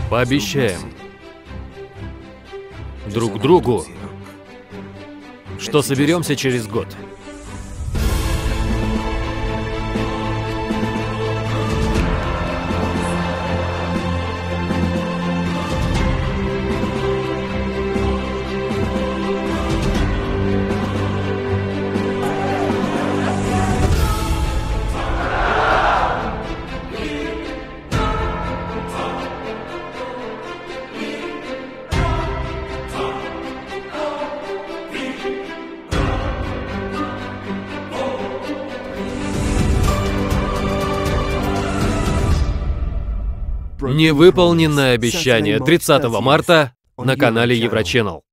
Пообещаем друг другу, что соберемся через год. Невыполненное обещание 30 марта на канале Евроченнел.